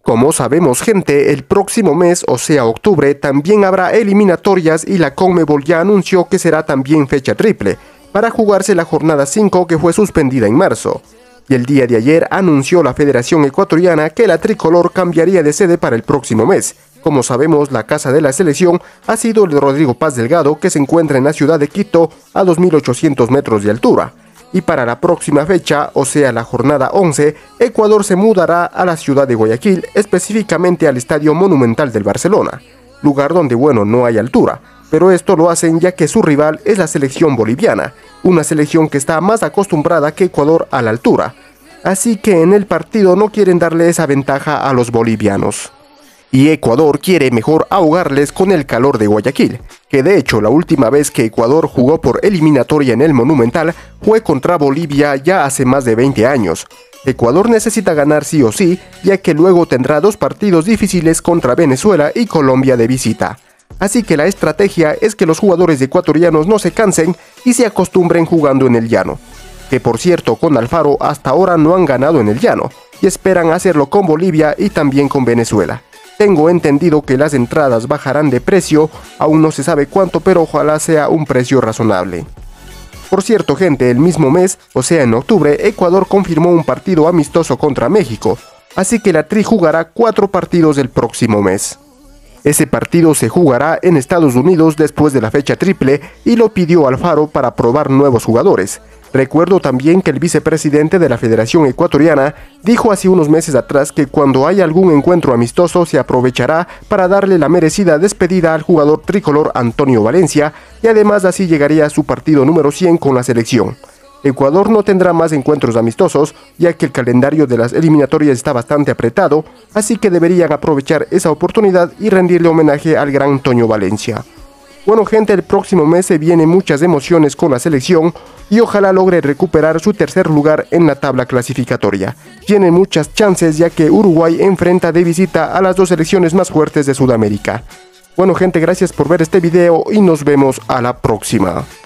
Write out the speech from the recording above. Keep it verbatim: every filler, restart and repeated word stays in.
Como sabemos, gente, el próximo mes, o sea octubre, también habrá eliminatorias y la Conmebol ya anunció que será también fecha triple, para jugarse la jornada cinco que fue suspendida en marzo. Y el día de ayer anunció la Federación Ecuatoriana que la tricolor cambiaría de sede para el próximo mes. Como sabemos, la casa de la selección ha sido el de Rodrigo Paz Delgado, que se encuentra en la ciudad de Quito a dos mil ochocientos metros de altura. Y para la próxima fecha, o sea la jornada once, Ecuador se mudará a la ciudad de Guayaquil, específicamente al Estadio Monumental del Barcelona, lugar donde, bueno, no hay altura, pero esto lo hacen ya que su rival es la selección boliviana, una selección que está más acostumbrada que Ecuador a la altura, así que en el partido no quieren darle esa ventaja a los bolivianos. Y Ecuador quiere mejor ahogarles con el calor de Guayaquil, que de hecho la última vez que Ecuador jugó por eliminatoria en el Monumental fue contra Bolivia ya hace más de veinte años. Ecuador necesita ganar sí o sí, ya que luego tendrá dos partidos difíciles contra Venezuela y Colombia de visita. Así que la estrategia es que los jugadores ecuatorianos no se cansen y se acostumbren jugando en el llano. Que por cierto, con Alfaro hasta ahora no han ganado en el llano, y esperan hacerlo con Bolivia y también con Venezuela. Tengo entendido que las entradas bajarán de precio, aún no se sabe cuánto, pero ojalá sea un precio razonable. Por cierto, gente, el mismo mes, o sea en octubre, Ecuador confirmó un partido amistoso contra México, así que la Tri jugará cuatro partidos el próximo mes. Ese partido se jugará en Estados Unidos después de la fecha triple y lo pidió Alfaro para probar nuevos jugadores. Recuerdo también que el vicepresidente de la Federación Ecuatoriana dijo hace unos meses atrás que cuando haya algún encuentro amistoso se aprovechará para darle la merecida despedida al jugador tricolor Antonio Valencia y además así llegaría a su partido número cien con la selección. Ecuador no tendrá más encuentros amistosos ya que el calendario de las eliminatorias está bastante apretado, así que deberían aprovechar esa oportunidad y rendirle homenaje al gran Toño Valencia. Bueno, gente, el próximo mes se vienen muchas emociones con la selección y ojalá logre recuperar su tercer lugar en la tabla clasificatoria. Tiene muchas chances ya que Uruguay enfrenta de visita a las dos selecciones más fuertes de Sudamérica. Bueno, gente, gracias por ver este video y nos vemos a la próxima.